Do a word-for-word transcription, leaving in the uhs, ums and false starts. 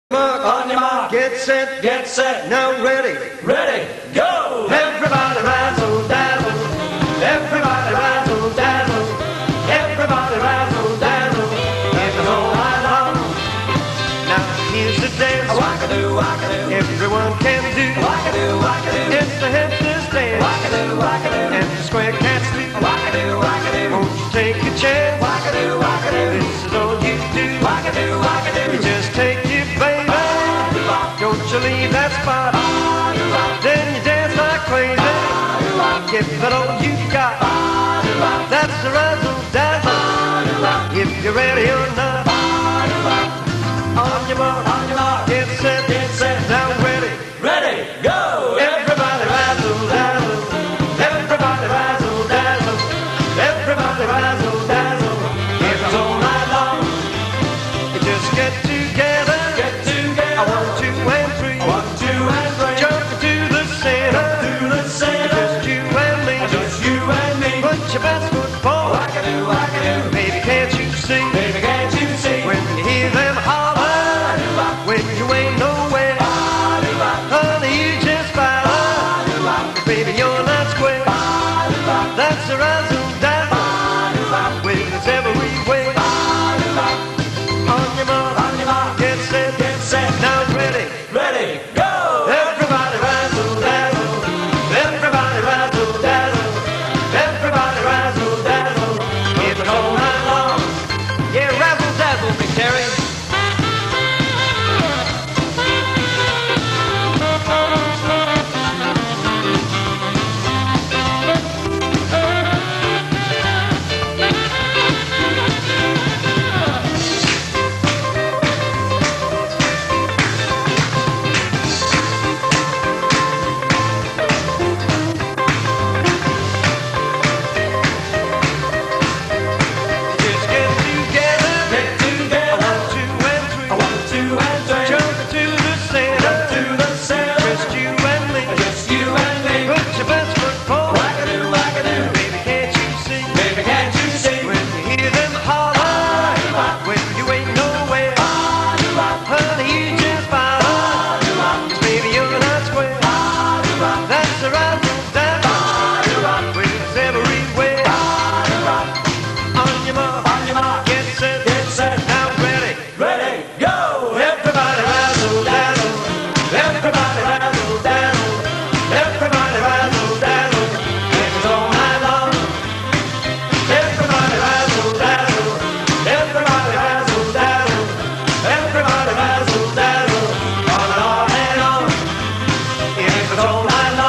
Mark, on your mark, get set, get set, now ready, ready, go! Everybody razzle dazzle, everybody razzle dazzle, everybody razzle dazzle, and the whole night long. Now here's the dance, Wackadoo, wackadoo, everyone can do. wackadoo, wackadoo, It's the FIFTYS dance, wackadoo, wackadoo, and the square can't sleep. wackadoo, wackadoo, Won't you take a chance? wackadoo, wackadoo, This is all you do. wackadoo, wackadoo, You just take it, baby. Don't you leave that spot. Then you dance like crazy. Give it all you got. That's the razzle dazzle. If you're ready or not. On your mark, on your mark, get set, get set, now ready, ready, go! Everybody razzle dazzle. Everybody razzle dazzle. Everybody razzle dazzle. If it's all night long, you just get together. Get together, One, two, and three. one, two, and three, Jump into the center. to the center, Just you and me. just you and me. Put your best foot forward. Wackadoo, wackadoo, Baby, can't you see? baby, can't you see? When you hear them holler, when you ain't nowhere, honey, you just follow. Baby, you're not square. That's the razzle dazzle. With it's everywhere. On your mark, On your mark, get set, get set, now ready. ready, go! Everybody razzle dazzle. Everybody razzle dazzle. Everybody razzle dazzle. If it's all night long. Yeah, razzle dazzle, Big Terry. Just get together. Get together, One, two, and three. one, two, and three, Jump into the center. to the center, Just you and me. just you and me. Put your best foot forward. Wackadoo, wackadoo, Baby, can't you see? baby, can't you see? When you hear them holler, when you ain't nowhere, honey, you just follow. Baby, you're not square. That's the razzle dazzle. When it's everywhere. On your mark, On your mark, get set, get set, now ready. ready, go! Everybody razzle dazzle. Everybody razzle dazzle. Everybody razzle dazzle. If it's all night long. Everybody razzle dazzle. Everybody razzle dazzle. Everybody razzle dazzle. On and on and on. If it's all night long.